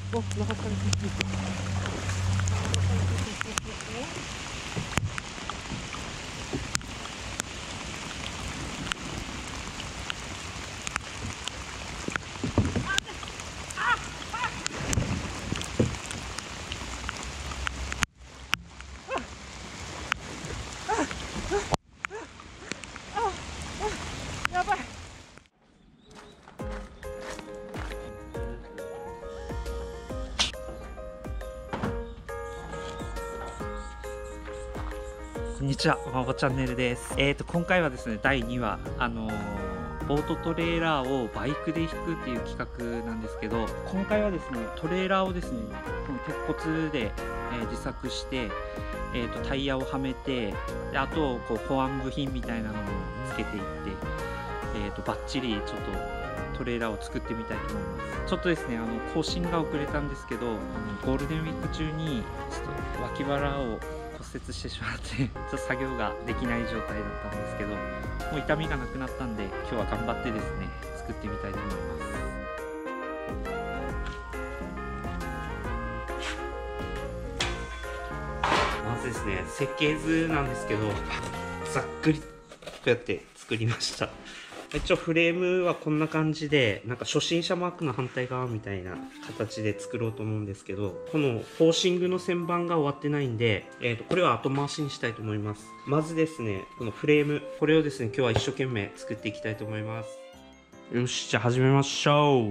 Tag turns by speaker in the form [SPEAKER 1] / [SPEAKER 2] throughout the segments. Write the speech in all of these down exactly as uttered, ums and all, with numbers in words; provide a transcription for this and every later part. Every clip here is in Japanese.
[SPEAKER 1] お、流されてる。やばい。こんにちは、まほチャンネルです。えっと、今回はですね、だいにわ、あのー、ボートトレーラーをバイクで引くっていう企画なんですけど、今回はですね、トレーラーをですね、この鉄骨で、えー、自作して、えーと、タイヤをはめて、であと、こう、保安部品みたいなのをつけていって、えーと、バッチリちょっとトレーラーを作ってみたいと思います。ちょっとですね、あの、更新が遅れたんですけど、あのゴールデンウィーク中に、ちょっと脇腹を骨折してしまってちょっと作業ができない状態だったんですけど、もう痛みがなくなったんで、今日は頑張ってですね作ってみたいと思います。まずですね、設計図なんですけど、ざっくりこうやって作りました。一応フレームはこんな感じで、なんか初心者マークの反対側みたいな形で作ろうと思うんですけど、このフォーシングの旋盤が終わってないんで、えーと、これは後回しにしたいと思います。まずですね、このフレーム、これをですね、今日は一生懸命作っていきたいと思います。よし、じゃあ始めましょう。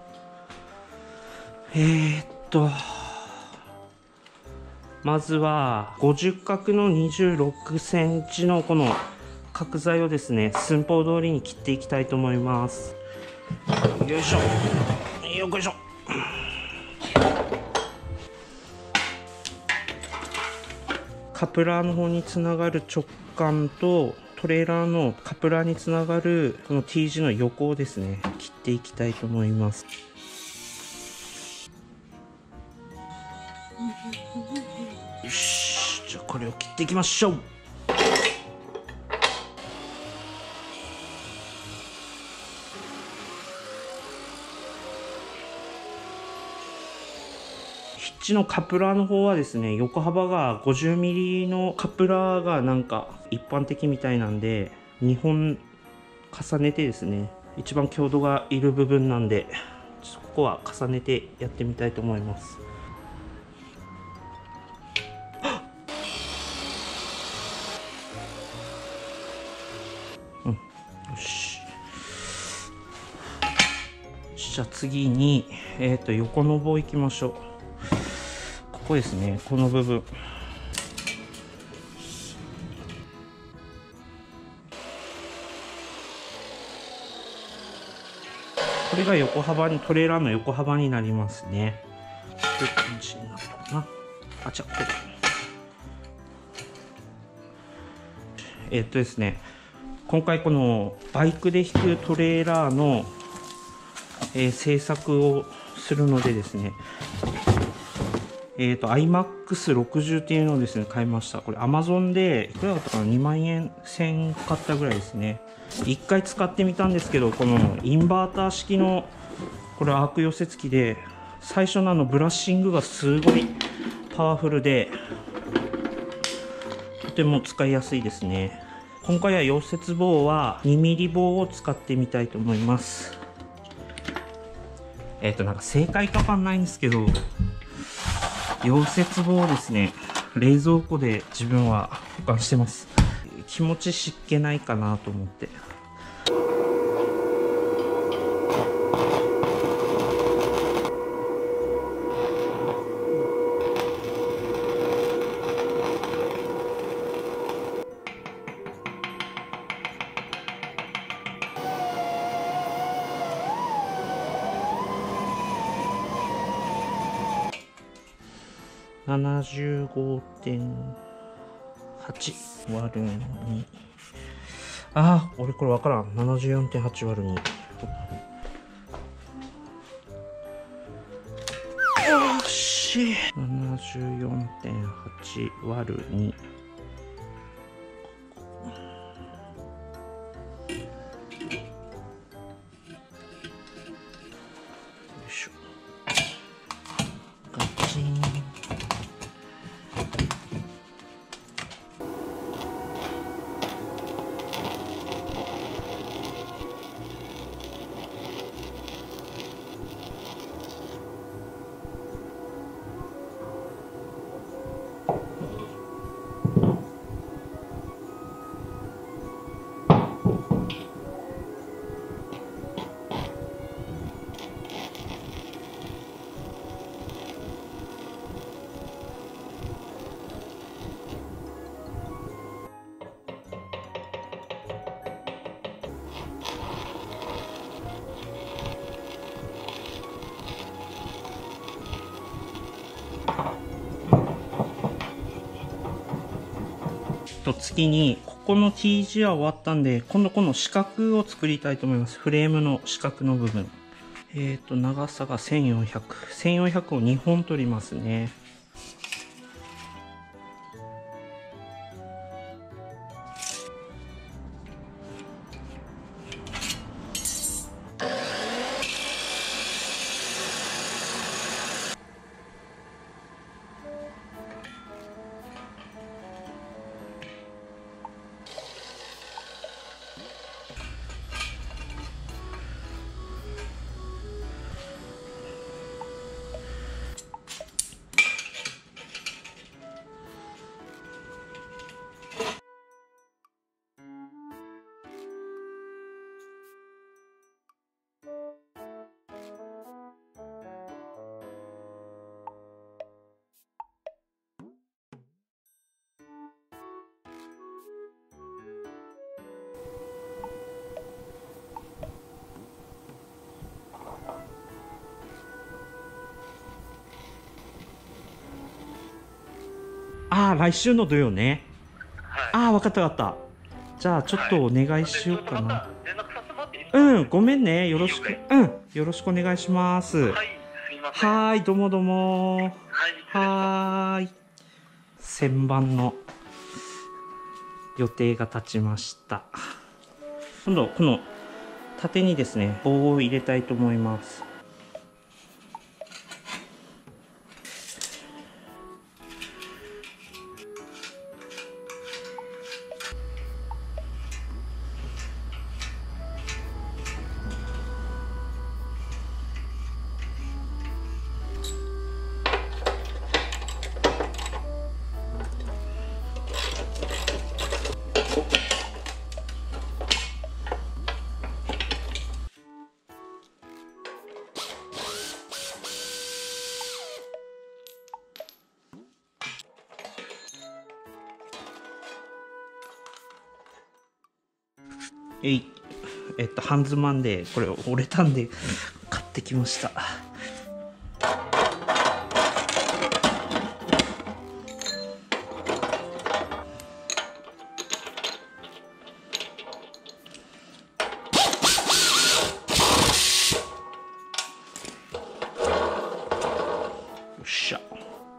[SPEAKER 1] えーっと、まずはごじゅう角のにじゅうろくセンチのこの角材をですね、寸法通りに切っていきたいと思います。よいしょ、よいしょ。カプラーの方につながる直管とトレーラーのカプラーにつながるこの T 字の横をですね、切っていきたいと思います。よし、じゃあこれを切っていきましょう。ヒッチのカプラーの方はですね、横幅が ごじゅうミリ のカプラーがなんか一般的みたいなんで、にほん重ねてですね、一番強度がいる部分なんで、ここは重ねてやってみたいと思います。うん、よし。じゃあ次に、えっと、横の棒いきましょう。ここですね、この部分。これが横幅に、トレーラーの横幅になりますね。こういう感じになったかな。あ、じゃあこれ。えっとですね、今回このバイクで引くトレーラーの、えー、製作をするのでですね、えっと アイマックスろくじゅう っていうのをですね買いました。これ Amazon でいくらだったかな、にまんえんせん買ったぐらいですね。いっかい使ってみたんですけど、このインバーター式のこれアーク寄せ付きで、最初のあのブラッシングがすごいパワフルで、とても使いやすいですね。今回は溶接棒はにミリ棒を使ってみたいと思います。えっとなんか正解かわかんないんですけど、溶接棒をですね、冷蔵庫で自分は保管してます。気持ち湿気ないかなと思って。ななじゅうごてんはち 割るに。ああ、俺これわからん。ななじゅうよんてんはち 割るに。よし。ななじゅうよんてんはち 割るに。よいしょ。 と次に、ここの T 字は終わったんで、今度この四角を作りたいと思います。フレームの四角の部分。えっと、長さがせんよんひゃく。せんよんひゃくをにほん取りますね。ああ、来週の土曜ね。
[SPEAKER 2] はい。
[SPEAKER 1] ああ、わかったわかった。じゃあ、ちょっとお願いしようかな。
[SPEAKER 2] はい、連絡させてもらっていいですか？
[SPEAKER 1] うん、ごめんね。よろしく。うん、よろしくお願いします。
[SPEAKER 2] はい、すいません。
[SPEAKER 1] はーい、どうもどうも。
[SPEAKER 2] はい、
[SPEAKER 1] はーい。旋盤の予定が立ちました。今度、この縦にですね、棒を入れたいと思います。えい、えっと、半ズマンで、これ折れたんで、買ってきました。よっしゃ。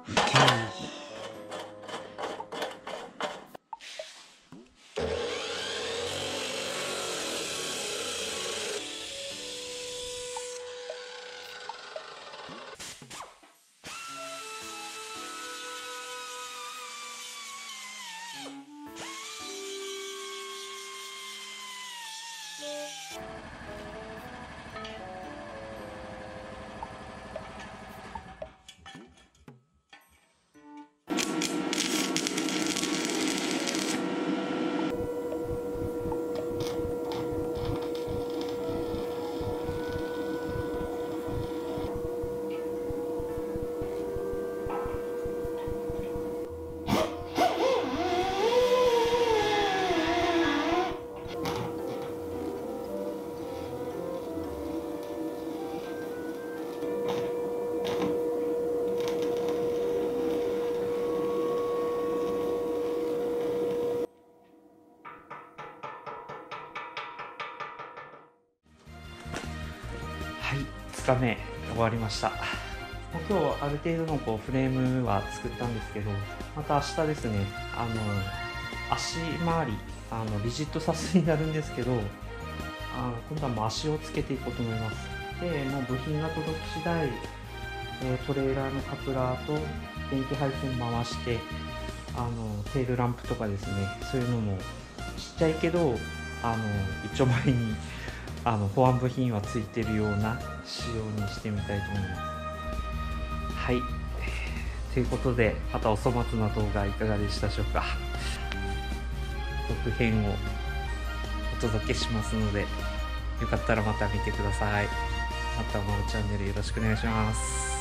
[SPEAKER 1] はい、ふつかめ終わりました。今日ある程度のこうフレームは作ったんですけど、また明日ですね、あの足回りあのリジットさすになるんですけど、あ今度はもう足をつけていこうと思います。で、もう部品が届き次第、えー、トレーラーのカプラーと電気配線回して、あのテールランプとかですね、そういうのもちっちゃいけどあの一丁前にあの保安部品はついてるような仕様にしてみたいと思います。はい、ということで、またお粗末な動画いかがでしたでしょうか。続編をお届けしますので、よかったらまた見てください。またまるチャンネルよろしくお願いします。